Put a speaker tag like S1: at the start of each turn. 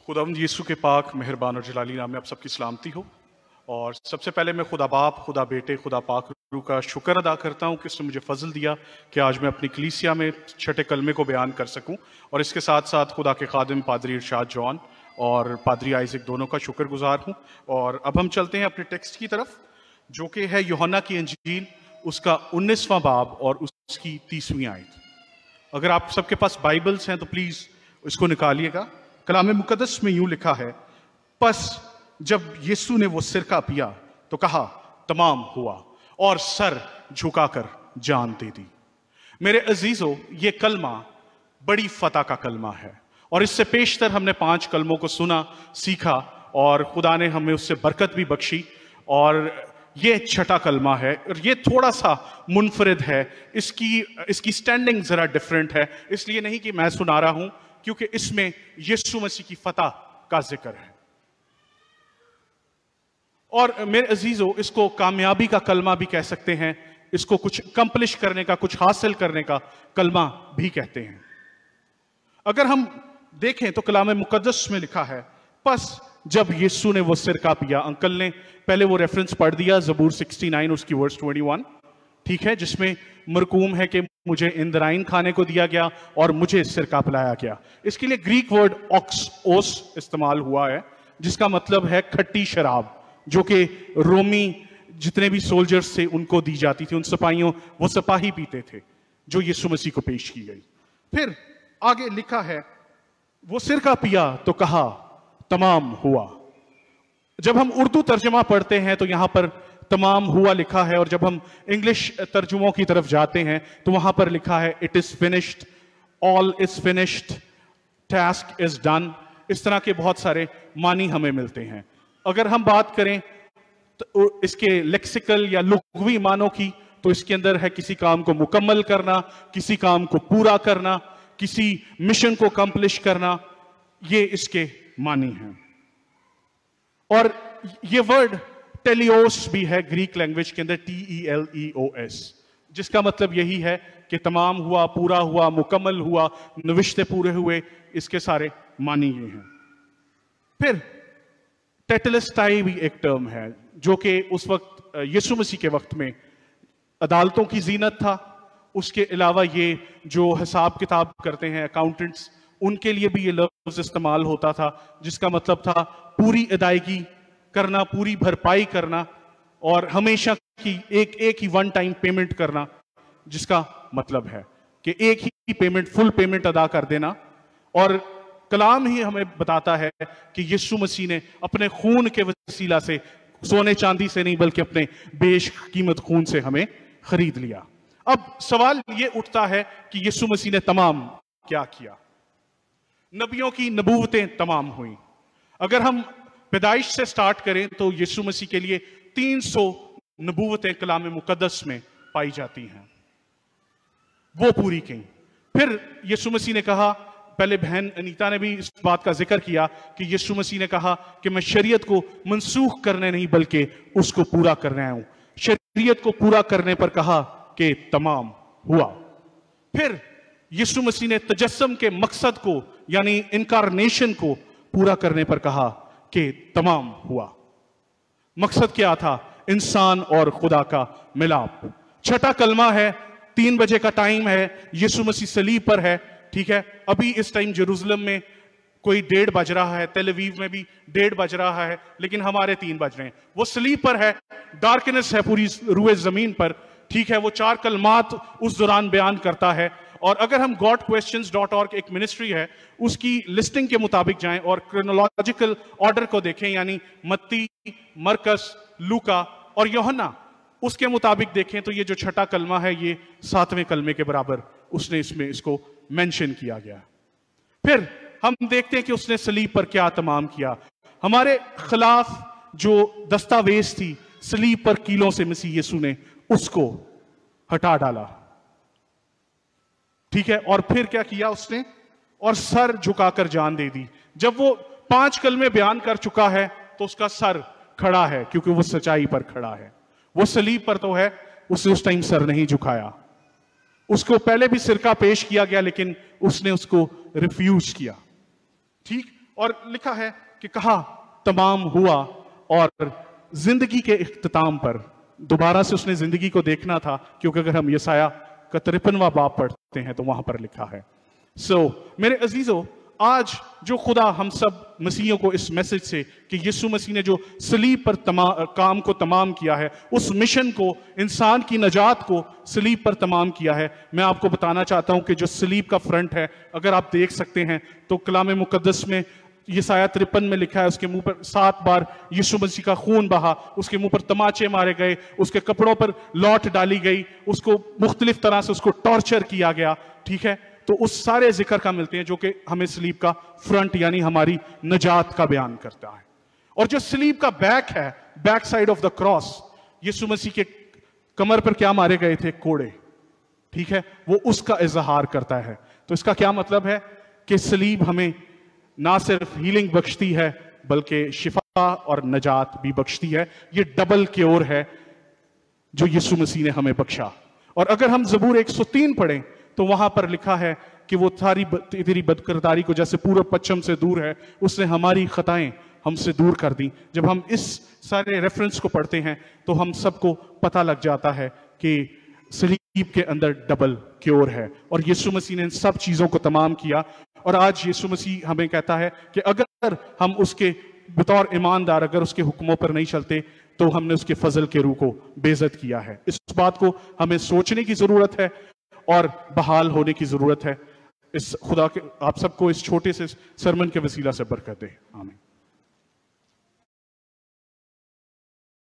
S1: खुदावंद यीशु के पाक मेहरबान और जलाली नाम में आप सबकी सलामती हो। और सबसे पहले मैं खुदा बाप, खुदा बेटे, खुदा पाक रूह का शुक्र अदा करता हूँ कि उसने मुझे फजल दिया कि आज मैं अपनी कलीसिया में छठे कलमे को बयान कर सकूँ। और इसके साथ साथ खुदा के खादिम पादरी इरशाद जॉन और पादरी आइजक दोनों का शुक्रगुजार हूँ। और अब हम चलते हैं अपने टेक्स्ट की तरफ, जो कि है यूहन्ना की इंजील, उसका 19वां बाब और उसकी 30वीं आयत। अगर आप सबके पास बाइबल्स हैं तो प्लीज इसको निकालिएगा। कलाम मुकद्दस में यूं लिखा है, बस जब यीशु ने वो सिरका पिया तो कहा तमाम हुआ, और सर झुकाकर जान दे दी। मेरे अजीजों, ये कलमा बड़ी फतह का कलमा है और इससे पेशतर हमने 5 कलमों को सुना, सीखा और खुदा ने हमें उससे बरकत भी बख्शी। और ये छठा कलमा है और ये थोड़ा सा मुनफरिद है, इसकी स्टैंडिंग जरा डिफरेंट है। इसलिए नहीं कि मैं सुना रहा हूं, क्योंकि इसमें यीशु मसीह की फतह का जिक्र है। और मेरे अजीजों, इसको कामयाबी का कलमा भी कह सकते हैं, इसको कुछ कंप्लिश करने का, कुछ हासिल करने का कलमा भी कहते हैं। अगर हम देखें तो कलाम मुकद्दस में लिखा है, बस जब यीशु ने वो सिरका पिया। अंकल ने पहले वो रेफरेंस पढ़ दिया, ज़बूर 69 उसकी वर्स 21, ठीक है, जिसमें मरकूम है कि मुझे इंद्राइन खाने को दिया गया और मुझे सिरका पिलाया गया। इसके लिए ग्रीक वर्ड ऑक्सओस इस्तेमाल हुआ है, जिसका मतलब है खट्टी शराब, जो कि रोमी जितने भी सोल्जर्स थे उनको दी जाती थी, उन सिपाहियों, वो सिपाही पीते थे, जो यीशु मसीह को पेश की गई। फिर आगे लिखा है, वो सिरका पिया तो कहा तमाम हुआ। जब हम उर्दू तर्जमा पढ़ते हैं तो यहां पर तमाम हुआ लिखा है, और जब हम इंग्लिश तर्जुमों की तरफ जाते हैं तो वहां पर लिखा है it is finished, all is finished, task is done. इस तरह के बहुत सारे मानी हमें मिलते हैं। अगर हम बात करें तो इसके लेक्सिकल या लुग़वी मानों की, तो इसके अंदर है किसी काम को मुकम्मल करना, किसी काम को पूरा करना, किसी मिशन को कंप्लीट करना, ये इसके मानी हैं। और ये वर्ड टेलियोस भी है ग्रीक लैंग्वेज के अंदर, TELEOS, जिसका मतलब यही है कि तमाम हुआ, पूरा हुआ, मुकम्मल हुआ, नविश्ते पूरे हुए, इसके सारे मानी ये हैं। फिर टेटेलस्टाई भी एक टर्म है, जो कि उस वक्त यीशु मसीह के वक्त में अदालतों की जीनत था। उसके अलावा ये जो हिसाब किताब करते हैं अकाउंटेंट्स, उनके लिए भी ये लफ्ज इस्तेमाल होता था, जिसका मतलब था पूरी अदायगी करना, पूरी भरपाई करना, और हमेशा की एक ही वन टाइम पेमेंट करना, जिसका मतलब है कि एक ही पेमेंट, फुल पेमेंट अदा कर देना। और कलाम ही हमें बताता है कि यीशु मसीह ने अपने खून के वसीला से, सोने चांदी से नहीं बल्कि अपने बेशकीमत खून से हमें खरीद लिया। अब सवाल ये उठता है कि यीशु मसीह ने तमाम क्या किया? नबियों की नबूवतें तमाम हुई। अगर हम पैदाइश से स्टार्ट करें तो यीशु मसीह के लिए 300 नबूवतें कलाम मुकद्दस में पाई जाती हैं, वो पूरी की। फिर यीशु मसीह ने कहा, पहले बहन अनीता ने भी इस बात का जिक्र किया कि यीशु मसीह ने कहा कि मैं शरीयत को मनसूख करने नहीं बल्कि उसको पूरा करने आया हूं। शरीयत को पूरा करने पर कहा कि तमाम हुआ। फिर यीशु मसीह ने तजस्सुम के मकसद को, यानी इनकारनेशन को पूरा करने पर कहा कि तमाम हुआ। मकसद क्या था? इंसान और खुदा का मिलाप। छठा कलमा है, 3 बजे का टाइम है, यीशु मसीह सलीब पर है, ठीक है। अभी इस टाइम जेरूसलम में कोई 1:30 बज रहा है, तेल अवीव में भी 1:30 बज रहा है, लेकिन हमारे 3 बज रहे हैं। वो सलीब पर है, डार्कनेस है पूरी रूए जमीन पर, ठीक है। वो 4 कलमात उस दौरान बयान करता है। और अगर हम godquestions.org एक मिनिस्ट्री है, उसकी लिस्टिंग के मुताबिक जाएं और क्रोनोलॉजिकल ऑर्डर को देखें, यानी मत्ती, मरकस, लूका और यूहन्ना, उसके मुताबिक देखें तो ये जो छठा कलमा है ये 7वें कलमे के बराबर उसने इसमें इसको मेंशन किया गया। फिर हम देखते हैं कि उसने सलीब पर क्या तमाम किया। हमारे खिलाफ जो दस्तावेज थी, सलीब पर कीलों से मसीह यीशु ने उसको हटा डाला, ठीक है। और फिर क्या किया उसने? और सर झुकाकर जान दे दी। जब वो 5 कलमे बयान कर चुका है तो उसका सर खड़ा है, क्योंकि वो सच्चाई पर खड़ा है। वो सलीब पर तो है, उसने उस टाइम सर नहीं झुकाया। उसको पहले भी सिरका पेश किया गया, लेकिन उसने उसको रिफ्यूज किया, ठीक। اور لکھا ہے کہ کہا تمام ہوا، اور زندگی کے اختتام پر دوبارہ سے اس نے زندگی کو دیکھنا تھا، کیونکہ اگر ہم یسایہ کا 53واں باب پڑھتے ہیں تو وہاں پر لکھا ہے. میرے عزیزو، آج جو خدا ہم سب مسیحیوں کو اس میسج سے کہ یسوع مسیح نے جو صلیب پر کام کو تمام کیا ہے، اس مشن کو، انسان کی نجات کو صلیب پر تمام کیا ہے، میں آپ کو بتانا چاہتا ہوں کہ جو صلیب کا فرنٹ ہے، اگر آپ دیکھ سکتے ہیں تو کلام مقدس میں یسایہ 53 میں لکھا ہے، اس کے منہ پر 7 بار یسوع مسیح کا خون بہا، اس کے منہ پر تماچے مارے گئے، اس کے کپڑوں پر لوٹ ڈالی گئی، اس کو مختلف طرح سے اس کو ٹارچر کیا گیا. ٹھیک ہے، تو اس سارے ذکر کا ملتے ہیں جو کہ ہمیں صلیب کا فرنٹ یعنی ہماری نجات کا بیان کرتا ہے. اور جو صلیب کا بیک ہے، back side of the cross, Yasu Masih کے کمر پر کیا مارے گئے تھے؟ کوڑے. ٹھیک ہے، وہ اس کا اظہار کرتا ہے. تو اس کا کیا مطلب ہے کہ صلیب ہمیں نہ صرف ہیلنگ بخشتی ہے بلکہ شفا اور نجات بھی بخشتی ہے. یہ ڈبل کیور ہے جو یسوع مسیح نے ہمیں بخشا. اور اگر ہم زبور 103 پڑھیں تو وہاں پر لکھا ہے کہ وہ تیری بدکرداری کو جیسے پورب پچھم سے دور ہے، اس نے ہماری خطائیں ہم سے دور کر دیں. جب ہم اس سارے ریفرنس کو پڑھتے ہیں تو ہم سب کو پتہ لگ جاتا ہے کہ صلیب کے اندر ڈبل کیور ہے، اور یسوع مسیح نے ان سب چیزوں کو تمام کیا. اور آج یسوع مسیح ہمیں کہتا ہے کہ اگر ہم اس کے بطور ایماندار اگر اس کے حکموں پر نہیں چلتے تو ہم نے اس کے فضل کے روح کو بے عزت کیا ہے. اس بات کو ہمیں سوچنے کی ضرورت ہے اور بحال ہونے کی ضرورت ہے. اس خدا کے آپ سب کو اس چھوٹے سے سرمن کے وسیلہ سے برکت دے. آمین.